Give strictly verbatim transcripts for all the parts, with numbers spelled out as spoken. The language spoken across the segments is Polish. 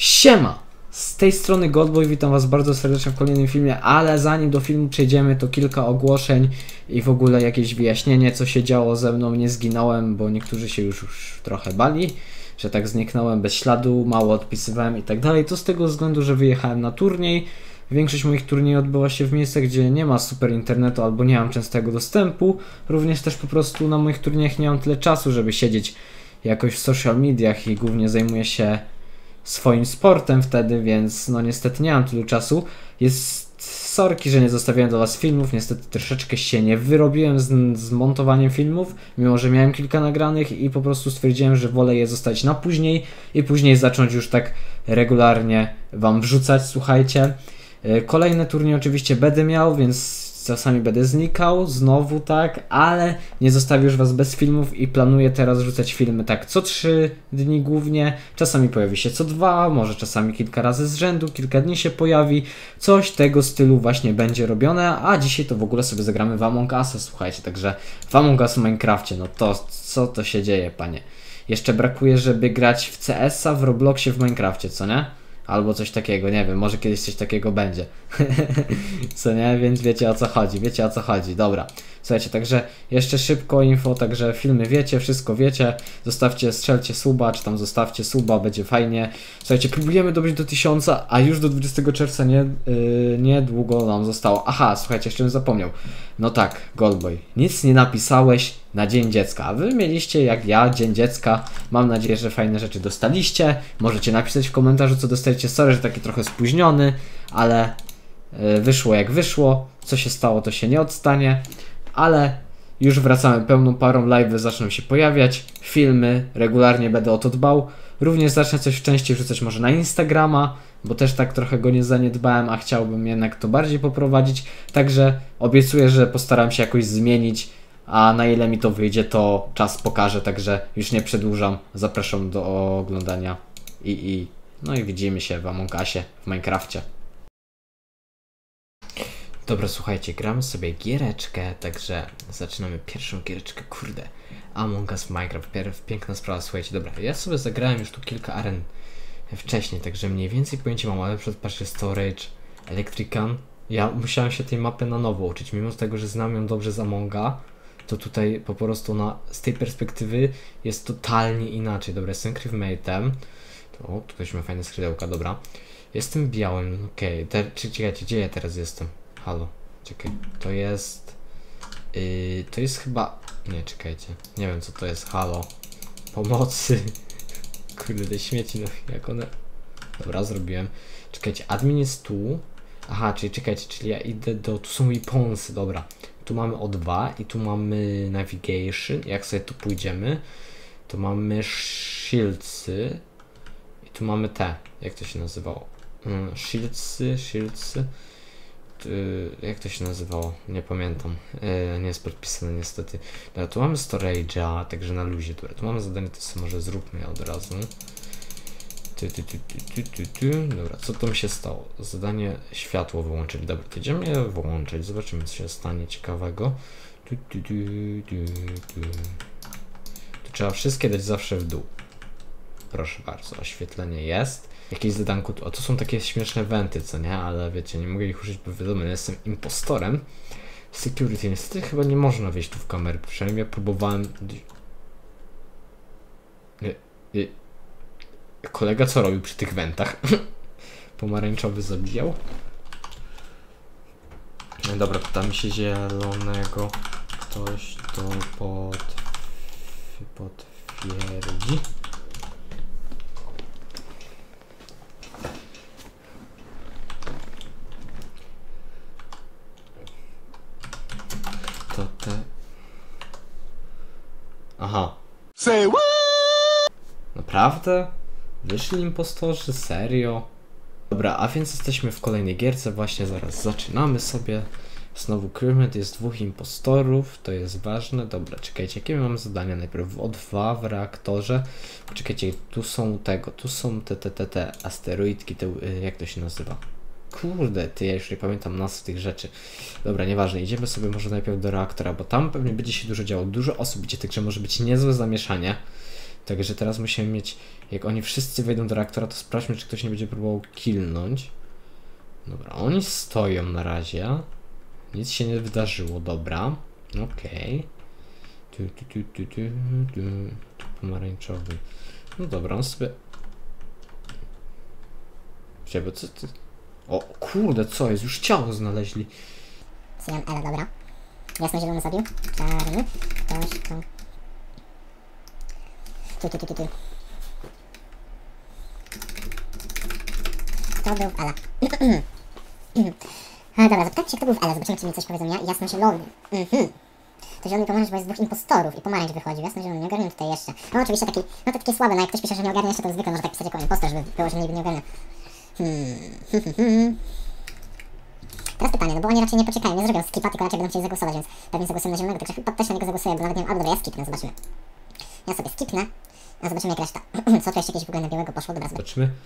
Siema! Z tej strony Goldboy, witam was bardzo serdecznie w kolejnym filmie, ale zanim do filmu przejdziemy, to kilka ogłoszeń i w ogóle jakieś wyjaśnienie, co się działo ze mną. Nie zginąłem, bo niektórzy się już, już trochę bali, że tak zniknąłem bez śladu, mało odpisywałem i tak dalej. To z tego względu, że wyjechałem na turniej. Większość moich turniejów odbyła się w miejscach, gdzie nie ma super internetu albo nie mam częstego dostępu. Również też po prostu na moich turniejach nie mam tyle czasu, żeby siedzieć jakoś w social mediach i głównie zajmuję się swoim sportem wtedy, więc no niestety nie mam tylu czasu. Jest sorki, że nie zostawiałem dla was filmów, niestety troszeczkę się nie wyrobiłem z, z montowaniem filmów, mimo że miałem kilka nagranych i po prostu stwierdziłem, że wolę je zostawić na później i później zacząć już tak regularnie wam wrzucać, słuchajcie. Kolejne turnieje oczywiście będę miał, więc czasami będę znikał, znowu tak, ale nie zostawię już was bez filmów i planuję teraz rzucać filmy tak co trzy dni głównie, czasami pojawi się co dwa, może czasami kilka razy z rzędu, kilka dni się pojawi, coś tego stylu właśnie będzie robione, a dzisiaj to w ogóle sobie zagramy w Among Usa, słuchajcie, także w Among Us w Minecrafcie, no to co to się dzieje, panie? Jeszcze brakuje, żeby grać w C S a, w Robloxie, w Minecrafcie, co nie? Albo coś takiego, nie wiem, może kiedyś coś takiego będzie. Co nie? Więc wiecie o co chodzi, wiecie o co chodzi, dobra. Słuchajcie, także jeszcze szybko info, także filmy wiecie, wszystko wiecie. Zostawcie, strzelcie suba, czy tam zostawcie suba, będzie fajnie. Słuchajcie, próbujemy dobić do tysiąca, a już do dwudziestego czerwca nie, yy, niedługo nam zostało. Aha, słuchajcie, jeszcze bym zapomniał. No tak, Goldboy, nic nie napisałeś na Dzień Dziecka, a wy mieliście jak ja Dzień Dziecka. Mam nadzieję, że fajne rzeczy dostaliście. Możecie napisać w komentarzu, co dostaliście. Sorry, że taki trochę spóźniony, ale yy, wyszło jak wyszło. Co się stało, to się nie odstanie. Ale już wracamy pełną parą, live'y zaczną się pojawiać, filmy, regularnie będę o to dbał. Również zacznę coś częściej wrzucać może na Instagrama, bo też tak trochę go nie zaniedbałem, a chciałbym jednak to bardziej poprowadzić. Także obiecuję, że postaram się jakoś zmienić, a na ile mi to wyjdzie, to czas pokaże, także już nie przedłużam. Zapraszam do oglądania i, i no i widzimy się w Among Usie, w Minecrafcie. Dobra, słuchajcie, gramy sobie giereczkę, także zaczynamy pierwszą giereczkę, kurde, Among Us w Minecraft, piękna sprawa, słuchajcie, dobra, ja sobie zagrałem już tu kilka aren wcześniej, także mniej więcej pojęcie mam, ale przed patrzcie, Storage, Electrican, ja musiałem się tej mapy na nowo uczyć, mimo tego, że znam ją dobrze z Amonga, to tutaj po prostu na, z tej perspektywy jest totalnie inaczej. Dobra, jestem crewmate'em, o, tu ktoś ma fajne skrzydełka, dobra, jestem białym, okej, okay. Czy czekajcie, gdzie ja teraz jestem? Halo, czekaj, to jest, yy, to jest chyba, nie, czekajcie, nie wiem co to jest, halo, pomocy, kurde, te śmieci, no jak one, dobra, zrobiłem, czekajcie, admin jest tu, aha, czyli czekajcie, czyli ja idę do, tu są weaponsy, dobra, tu mamy O dwa i tu mamy navigation, jak sobie tu pójdziemy, to mamy shieldsy i tu mamy te, jak to się nazywało, hmm, shieldsy, shieldsy, jak to się nazywało? Nie pamiętam. Yy, nie jest podpisane niestety. Dobra, tu mamy storage'a, także na luzie. Dobra, tu mamy zadanie, to sobie może zróbmy je od razu. Ty, ty, ty, ty, ty, ty. Dobra, co tam się stało? Zadanie światło wyłączyli. Dobra, to idziemy je włączyć. Zobaczymy, co się stanie ciekawego. Tu, tu, tu, tu, tu. Tu trzeba wszystkie dać zawsze w dół. Proszę bardzo, oświetlenie jest. Jakieś zadanku, o to są takie śmieszne wenty, co nie, ale wiecie, nie mogę ich użyć, bo wiadomo, ja jestem impostorem. Security, niestety chyba nie można wejść tu w kamerę, przynajmniej ja próbowałem. Nie, nie. Kolega co robił przy tych wentach? Pomarańczowy zabijał. No dobra, pytamy się zielonego. Ktoś to pod... potwierdzi. To te... Aha. Say what? Naprawdę? Wyszli impostorzy? Serio? Dobra, a więc jesteśmy w kolejnej gierce, właśnie zaraz zaczynamy sobie. Znowu crewmate, jest dwóch impostorów, to jest ważne. Dobra, czekajcie, jakie mamy zadania? Najpierw O dwa w reaktorze. Czekajcie, tu są tego, tu są te, te, te, te asteroidki, te, jak to się nazywa? Kurde, ty, ja już nie pamiętam nazw tych rzeczy. Dobra, nieważne, idziemy sobie może najpierw do reaktora, bo tam pewnie będzie się dużo działo. Dużo osób będzie, także może być niezłe zamieszanie. Także teraz musimy mieć, jak oni wszyscy wejdą do reaktora, to sprawdźmy, czy ktoś nie będzie próbował killnąć. Dobra, oni stoją na razie. Nic się nie wydarzyło, dobra. Okej. Tu, tu, tu, tu, tu, tu, tu, pomarańczowy. No dobra, on sobie... Gdzie, bo co ty... O kurde, co jest? Już ciało znaleźli. Syjan Ela, dobra. Jasno zielony zabił. Czarny. Ktoś tam. Tu, tu, tu, tu, tu. Kto był w Ela? A, dobra, zapytajcie się, kto był w Ela. Zobaczymy, czy mi coś powiedzą. Ja, jasno zielony. Mhm. To zielony pomarańcz, bo jest dwóch impostorów i pomarańcz wychodził. Jasno zielony, nie ogarniam tutaj jeszcze. No oczywiście taki, no to takie słabe, no jak ktoś pisze, że nie ogarnia jeszcze, to zwykle może tak pisać jako impostor, żeby było, że niby nie ogarnia. Hmm. Teraz pytanie, no bo oni raczej nie poczekają, nie zrobią skipa, tylko raczej będą chcieli zagłosować, więc pewnie zagłosują na zielonego, także chyba też na niego zagłosuję, bo nawet nie wiem, albo dobra, ja skipnę, zobaczymy. Ja sobie skipnę, a zobaczymy jak reszta. Co tu jeszcze jakieś w ogóle na białego poszło, dobra, zobaczymy. Zobaczymy.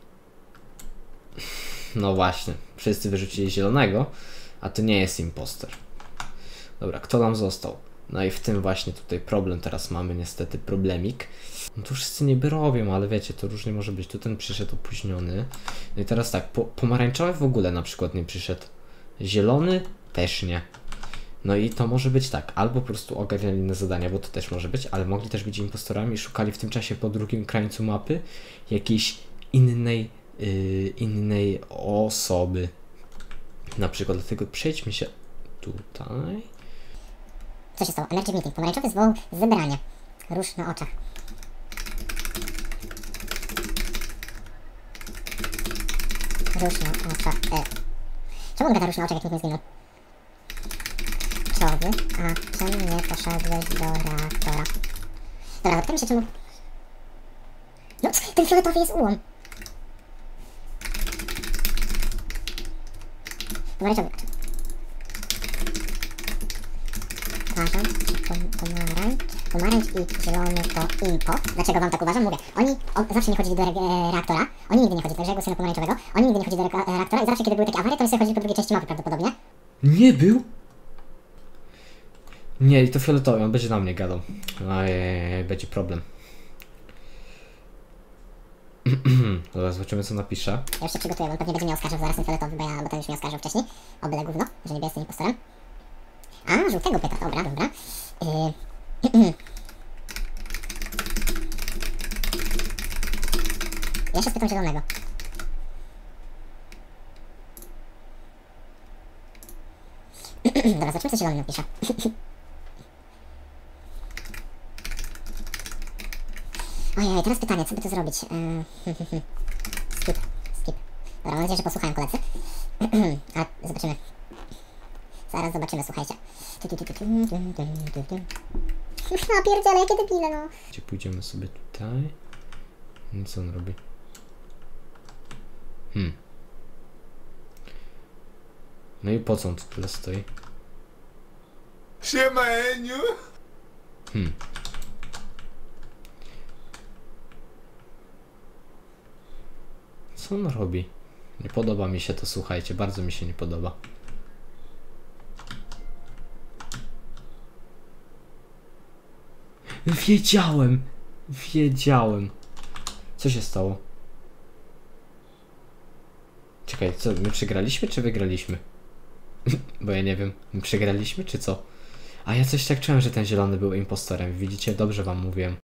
No właśnie, wszyscy wyrzucili zielonego, a to nie jest impostor. Dobra, kto nam został? No i w tym właśnie tutaj problem teraz mamy, niestety problemik. No to wszyscy niby robią, ale wiecie, to różnie może być. Tu ten przyszedł opóźniony. No i teraz tak, po, pomarańczowy w ogóle na przykład nie przyszedł. Zielony też nie. No i to może być tak, albo po prostu ogarniali inne zadania, bo to też może być, ale mogli też być impostorami i szukali w tym czasie po drugim krańcu mapy jakiejś innej, yy, innej osoby. Na przykład, dlatego przejdźmy się tutaj. Co się stało? Energy Meeting. Pomarańczowy zwołał zebranie. Róż na oczach. Róż na oczach. E. Czemu on gada róż na oczach, jak nikt nie zginął? Czowy, a czemu nie poszedłeś do reaktora? Dobra, zapytam się czemu... No, ten fioletowy jest ułom. Pomarańczowy. Uważam, że pomarańcz, pomarańcz i zielony to impo. Dlaczego wam tak uważam? Mówię, oni o, zawsze nie chodzili do re reaktora, oni nigdy nie chodzili, także ja głosuję na pomarańczowego, oni nigdy nie chodzili do re reaktora i zawsze kiedy były takie awarie, to oni sobie chodzili po drugiej części mapy prawdopodobnie. Nie był? Nie, i to fioletowy, on będzie na mnie gadał. Ojej, będzie problem. Dobra, zobaczymy co napisze. Ja już się przygotuję, on pewnie będzie mnie oskarżył zaraz ten fioletowy, bo, ja, bo ten już mnie oskarżył wcześniej. O byle gówno, że nie jestem impostorem. A, żółtego pyta, dobra, dobra. Yy. Ja się spytam zielonego. Dobra, zobaczymy co zielony napisze. Ojej, teraz pytanie, co by tu zrobić? Yy. Skip, skip. Dobra, mam nadzieję, że posłuchają koledzy. A, zobaczymy. Zaraz zobaczymy, słuchajcie. No pierdziele, jakie debile, no. Gdzie pójdziemy sobie tutaj? I co on robi? Hmm. No i po co on tu tyle stoi? Siema, Eniu! Hmm. Co on robi? Nie podoba mi się to, słuchajcie, bardzo mi się nie podoba. Wiedziałem! Wiedziałem! Co się stało? Czekaj, co, my przegraliśmy czy wygraliśmy? Bo ja nie wiem, my przegraliśmy czy co? A ja coś tak czułem, że ten zielony był impostorem, widzicie? Dobrze wam mówiłem.